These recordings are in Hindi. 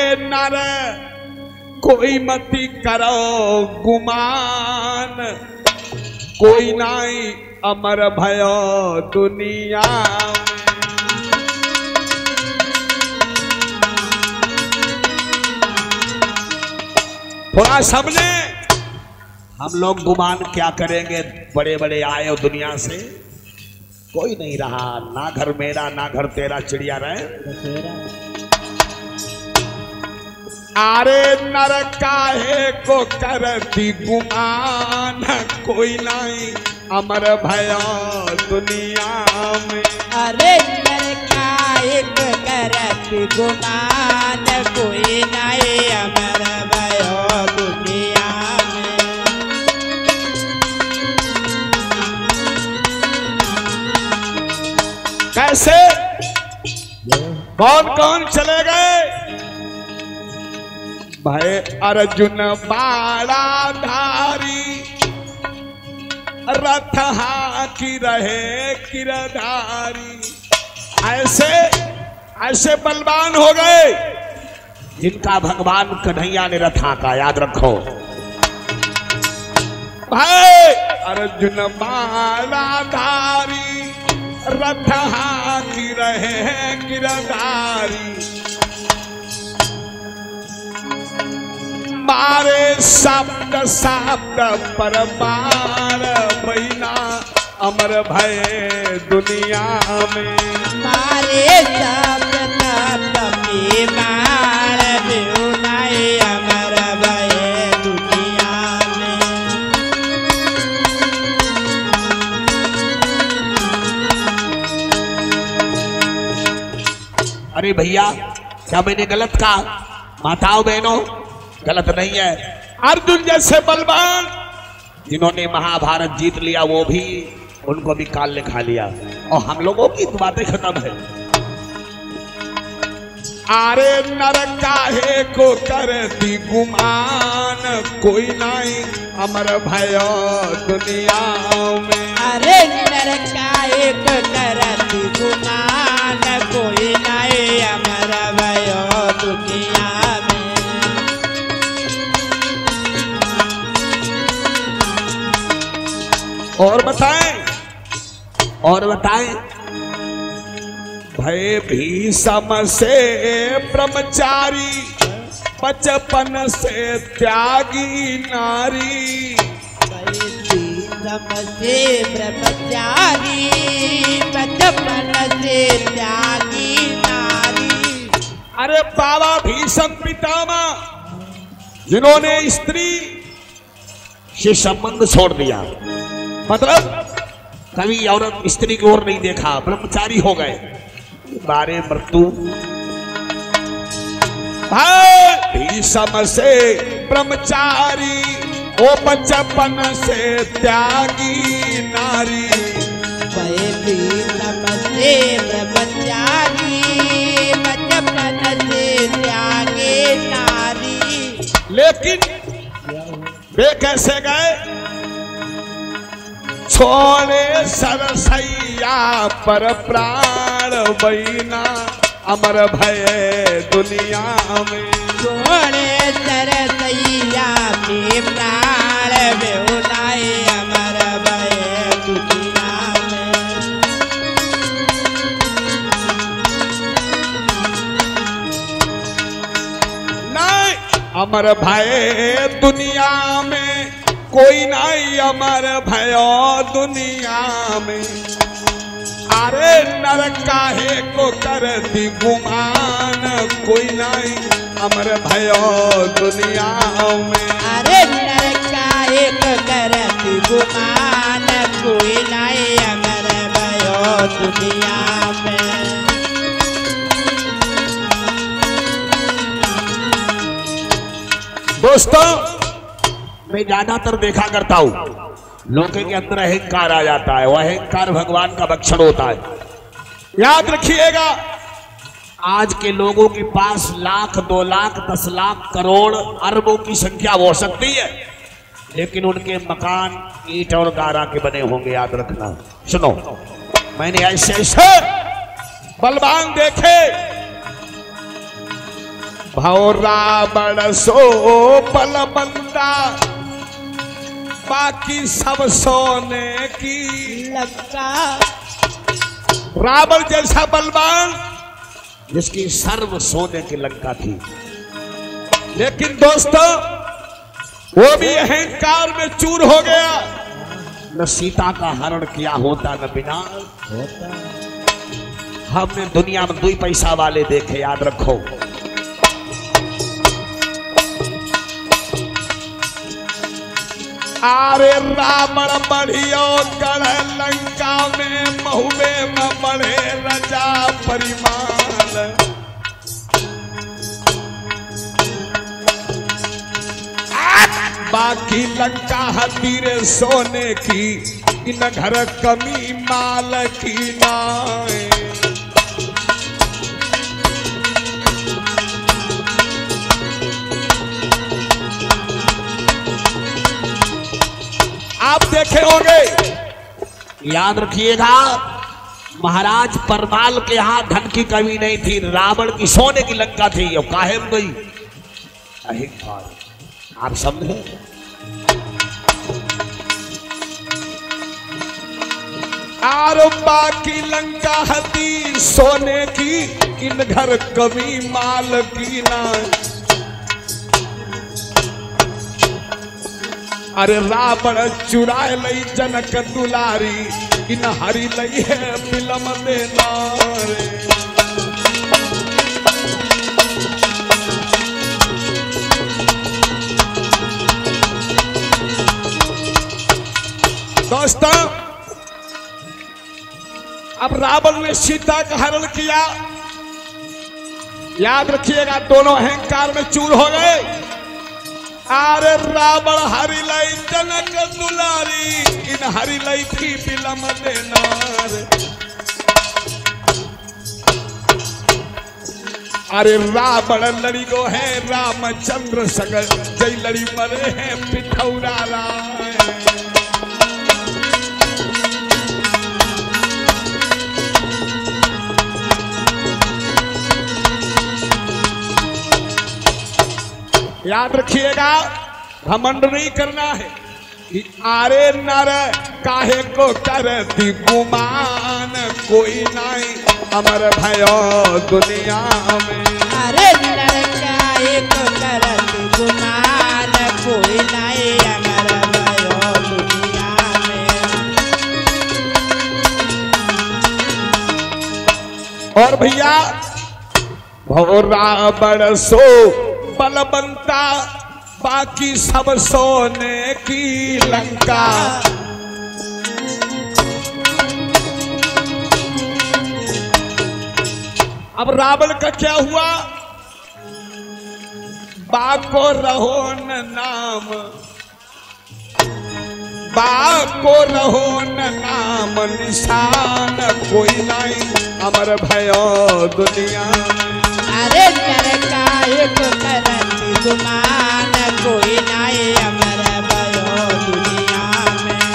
नर कोई मती करो गुमान, कोई नाई अमर भयो दुनिया में। थोड़ा समझे, हम लोग गुमान क्या करेंगे, बड़े बड़े आए हो दुनिया से, कोई नहीं रहा, ना घर मेरा ना घर तेरा, चिड़िया रहे। अरे नर काहे को करती गुमान, कोई नहीं अमर भयो दुनिया में। अरे नर काहे को करती गुमान, कोई नहीं अमर भयो दुनिया में। कैसे, कौन कौन चले गए भाई? अर्जुन बाड़ा धारी, रथ हाकी रहे किरधारी। ऐसे ऐसे बलवान हो गए जिनका भगवान कन्हैया ने रथ हाका, याद रखो भाई। अर्जुन बाड़ा धारी, रथ हाकी रहे गिरधारी। मारे शब्द शब्द पर मार, बैना अमर भय दुनिया में। मारे शब्द शब्द पे मार, बेउनाई अमर भय दुनिया में। अरे भैया, क्या मैंने गलत कहा? माताओं बहनों, गलत नहीं है। अर्जुन जैसे बलवान जिन्होंने महाभारत जीत लिया, वो भी, उनको भी काल ने खा लिया, और हम लोगों की तो बातें खत्म है। अरे नर काहे को करती गुमान, कोई नहीं अमर भयो दुनिया में। अरे नर काहे को करती गुमान, कोई नहीं अमर भयो दुनिया में। और बताएं, और बताएं, भय भीषम से ब्रह्मचारी, बचपन से त्यागी नारी। भीषम से ब्रह्मचारी, बचपन से त्यागी नारी। अरे बाबा भीषम पितामह, जिन्होंने स्त्री से संबंध छोड़ दिया, मतलब कभी औरत स्त्री की ओर नहीं देखा, ब्रह्मचारी हो गए, बारे मृत्यु। भीषम से ब्रह्मचारी, ओ बचपन से त्यागी नारी। भीषम से ब्रह्मचारी, बचपन से त्यागी नारी। लेकिन वे कैसे गए? छोड़े सरसैया पर प्राण, बैना अमर भय दुनिया में। छोड़े सरसैया में प्राण, बेउनाई अमर भय दुनिया में। नहीं अमर भय दुनिया में, कोई नहीं अमर भयो दुनिया में। अरे नर काहे को करती गुमान, कोई नहीं अमर भयो दुनिया में। अरे नर काहे को करती गुमान, कोई नहीं अमर भयो दुनिया में। दोस्तों, मैं ज्यादातर देखा करता हूं, लोगों के अंदर अहंकार आ जाता है, वह अहंकार भगवान का भक्षण होता है। याद रखिएगा, आज के लोगों के पास लाख, 2 लाख, 10 लाख, करोड़, अरबों की संख्या हो सकती है, लेकिन उनके मकान ईंट और गारा के बने होंगे। याद रखना। सुनो, मैंने ऐसे ऐसे बलवान देखे भव रावण सो बलबंता, बाकी सब सोने की लंका। रावण जैसा बलवान जिसकी सर्व सोने की लंका थी, लेकिन दोस्तों वो भी अहंकार में चूर हो गया। न सीता का हरण किया होता न विनाश होता। हमने दुनिया में 2 पैसा वाले देखे, याद रखो। अरे रावण बढ़ियो गढ़ लंका में, महुबे में बढ़े रजा परिमाण। बाकी लंका हतीरे सोने की, इन घर कमी माल की नाय। आप देखे होंगे, याद रखिएगा, महाराज परमाल के यहां धन की कमी नहीं थी, रावण की सोने की लंका थी। और काहे में गई अहंकार, आप समझे। आरो बाकी लंका हती सोने की, इन घर कमी माल की ना। अरे रावण चुराए लई जनक दुलारी, इन हरी लई है बिलम देना रे। दोस्तों अब रावण ने सीता का हरण किया, याद रखिएगा दोनों अहंकार में चूर हो गए। अरे रावण हरि लई जनक दुलारी, इन हरि लई थी बिलम देना रे। अरे रावण लड़ी गो है रामचंद्र संग, जय लड़ी मरे हैं पिठौरा राय। याद रखिएगा, घमंड नहीं करना है कि आरे नर काहे को करती गुमान, कोई नहीं अमर भयो दुनिया में। अरे नर काहे को करती गुमान, कोई नहीं अमर भयो दुनिया में। और भैया भव रावण सो बलबंता, बाकी सब सोने की लंका। अब रावण का क्या हुआ, बाको रहो न नाम, बाको रहो न नाम निशान, कोई नहीं अमर भयो दुनिया में। अरे नर काहे को करती गुमान, कोई नहीं अमर भयो दुनिया में।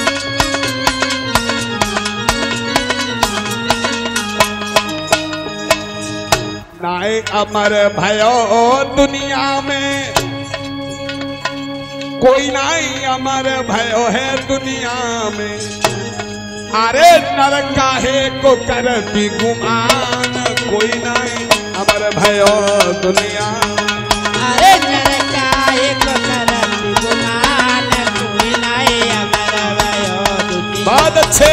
नाय अमर भयो दुनिया में, कोई नहीं अमर भयो है दुनिया में। अरे नर काहे को करती गुमान, कोई नहीं अमर भयो दुनिया। अरे नर काहे को करती गुमान, कोई नहीं अमर भयो दुनिया। बहुत अच्छे।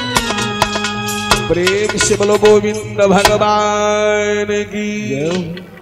प्रेम से बोलो गोविंद भगवान की।